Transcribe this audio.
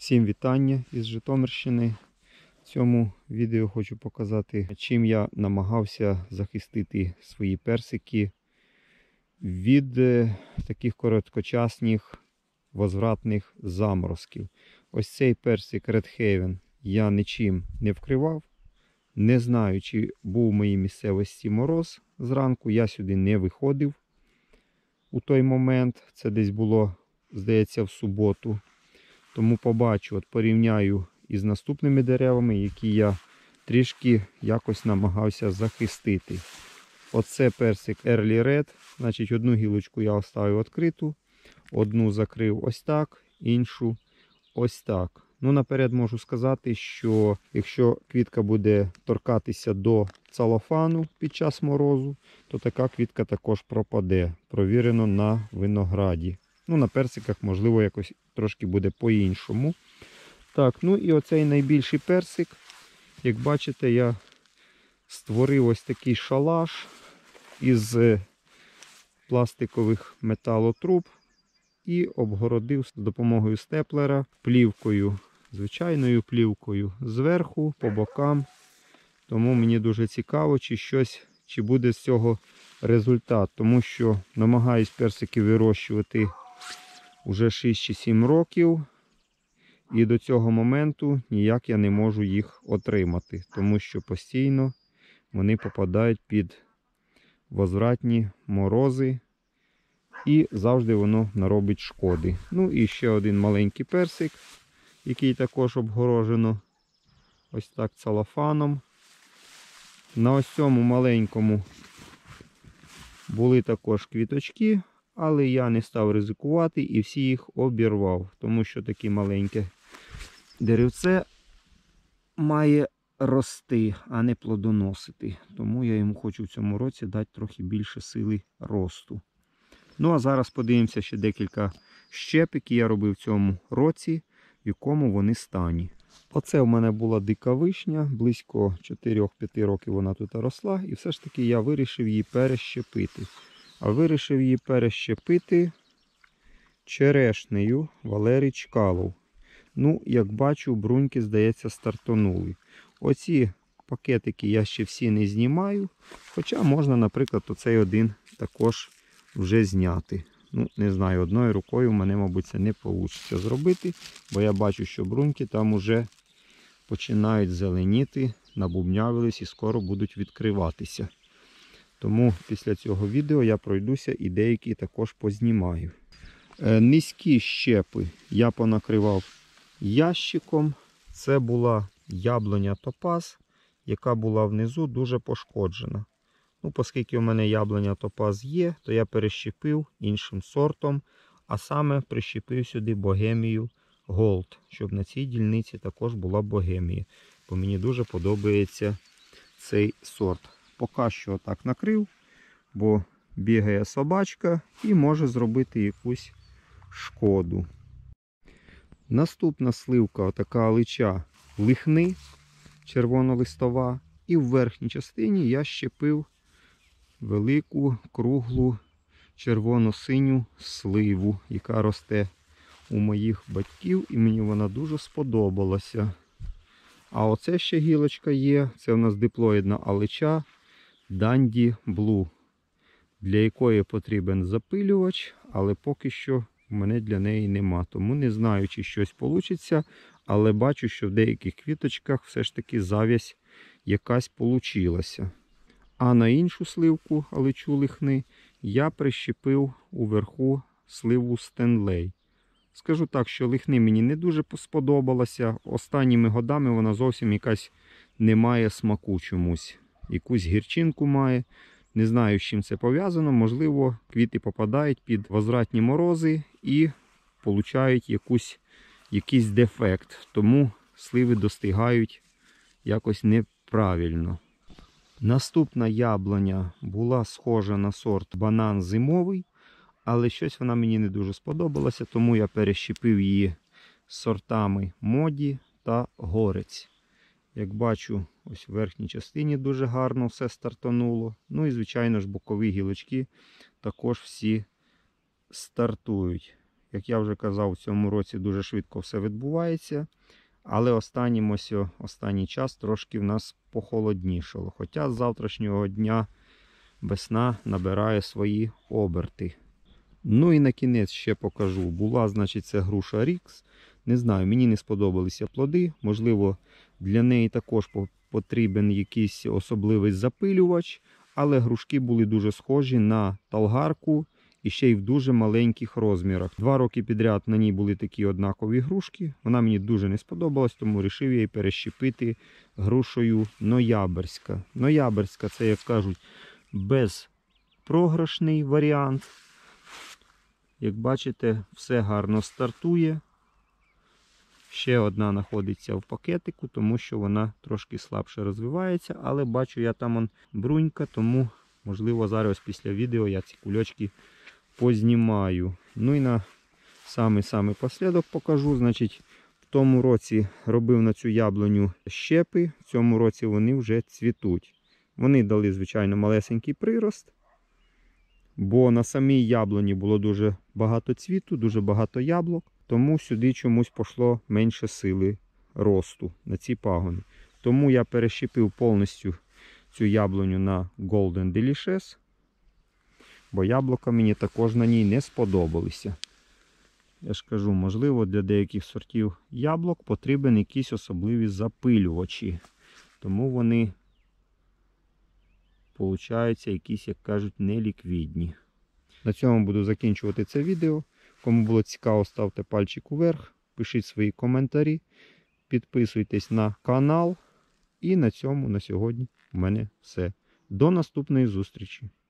Всім вітання із Житомирщини. В цьому відео хочу показати, чим я намагався захистити свої персики від таких короткочасних возвратних заморозків. Ось цей персик Red Haven я нічим не вкривав. Не знаю, чи був в моїй місцевості мороз зранку. Я сюди не виходив у той момент. Це десь було, здається, в суботу. Тому побачу, порівняю із наступними деревами, які я трішки якось намагався захистити. Оце персик Early Red. Значить, одну гілочку я оставив відкриту, одну закрив ось так, іншу ось так. Ну, наперед можу сказати, що якщо квітка буде торкатися до целофану під час морозу, то така квітка також пропаде. Провірено на винограді. Ну, на персиках, можливо, якось трошки буде по-іншому. Так, ну і оцей найбільший персик. Як бачите, я створив ось такий шалаш із пластикових металотруб і обгородив з допомогою степлера плівкою, звичайною плівкою, зверху, по бокам. Тому мені дуже цікаво, чи буде з цього результат. Тому що намагаюсь персики вирощувати уже 6 чи 7 років. І до цього моменту ніяк я не можу їх отримати. Тому що постійно вони попадають під возвратні морози. І завжди воно наробить шкоди. Ну і ще один маленький персик, який також обгорожено ось так целофаном. На ось цьому маленькому були також квіточки, але я не став ризикувати і всі їх обірвав. Тому що таке маленьке деревце має рости, а не плодоносити. Тому я йому хочу в цьому році дати трохи більше сили росту. Ну а зараз подивимося ще декілька щеп, які я робив в цьому році, в якому вони стані. Оце в мене була дика вишня, близько 4-5 років вона тут росла. І все ж таки я вирішив її перещепити. А вирішив її перещепити черешнею Валерій Чкалов. Ну, як бачу, бруньки, здається, стартонули. Оці пакетики я ще всі не знімаю. Хоча можна, наприклад, оцей один також вже зняти. Ну, не знаю, одною рукою в мене, мабуть, це не вийде зробити. Бо я бачу, що бруньки там уже починають зеленіти, набубнявились і скоро будуть відкриватися. Тому після цього відео я пройдуся і деякі також познімаю. Низькі щепи я понакривав ящиком. Це була яблуня Топаз, яка була внизу дуже пошкоджена. Ну, оскільки у мене яблуня Топаз є, то я перещепив іншим сортом, а саме прищепив сюди Богемію Голд, щоб на цій дільниці також була Богемія. Бо мені дуже подобається цей сорт. Поки що так накрив, бо бігає собачка і може зробити якусь шкоду. Наступна сливка, така алича лихни, червонолистова. І в верхній частині я щепив велику, круглу, червоно-синю сливу, яка росте у моїх батьків, і мені вона дуже сподобалася. А оце ще гілочка є, це у нас диплоїдна алича Dandy Blue, для якої потрібен запилювач, але поки що в мене для неї нема. Тому не знаю, чи щось вийде, але бачу, що в деяких квіточках все ж таки зав'язь якась получилася. А на іншу сливку, аличу лихни, я прищепив уверху сливу Стенлей. Скажу так, що лихни мені не дуже сподобалася. Останніми годами вона зовсім якась не має смаку чомусь. Якусь гірчинку має. Не знаю, з чим це пов'язано. Можливо, квіти попадають під возвратні морози і получають якийсь дефект. Тому сливи достигають якось неправильно. Наступна яблуня була схожа на сорт банан зимовий, але щось вона мені не дуже сподобалася, тому я перещепив її сортами Моді та Горець. Як бачу, ось в верхній частині дуже гарно все стартануло. Ну і, звичайно ж, бокові гілочки також всі стартують. Як я вже казав, в цьому році дуже швидко все відбувається. Але останній час трошки в нас похолоднішало. Хоча з завтрашнього дня весна набирає свої оберти. Ну і на кінець ще покажу. Була, значить, це груша Рікс. Не знаю, мені не сподобалися плоди. Можливо, для неї також потрібен якийсь особливий запилювач. Але грушки були дуже схожі на талгарку і ще й в дуже маленьких розмірах. 2 роки підряд на ній були такі однакові грушки. Вона мені дуже не сподобалась, тому вирішив її перещепити грушею ноябрьська. Ноябрьська, це, як кажуть, безпрограшний варіант. Як бачите, все гарно стартує. Ще одна знаходиться в пакетику, тому що вона трошки слабше розвивається. Але бачу, я там брунька, тому, можливо, зараз після відео я ці кульочки познімаю. Ну і на самий послідок покажу. Значить, в тому році робив на цю яблуню щепи, в цьому році вони вже цвітуть. Вони дали, звичайно, малесенький прирост, бо на самій яблуні було дуже багато цвіту, дуже багато яблук, тому сюди чомусь пішло менше сили росту на ці пагони. Тому я перещепив повністю цю яблуню на Golden Delicious, бо яблука мені також на ній не сподобалися. Я ж кажу, можливо, для деяких сортів яблук потрібен якісь особливі запилювачі. Тому вони, получаються, якісь, як кажуть, неліквідні. На цьому буду закінчувати це відео. Кому було цікаво, ставте пальчик вверх, пишіть свої коментарі, підписуйтесь на канал. І на цьому на сьогодні у мене все. До наступної зустрічі!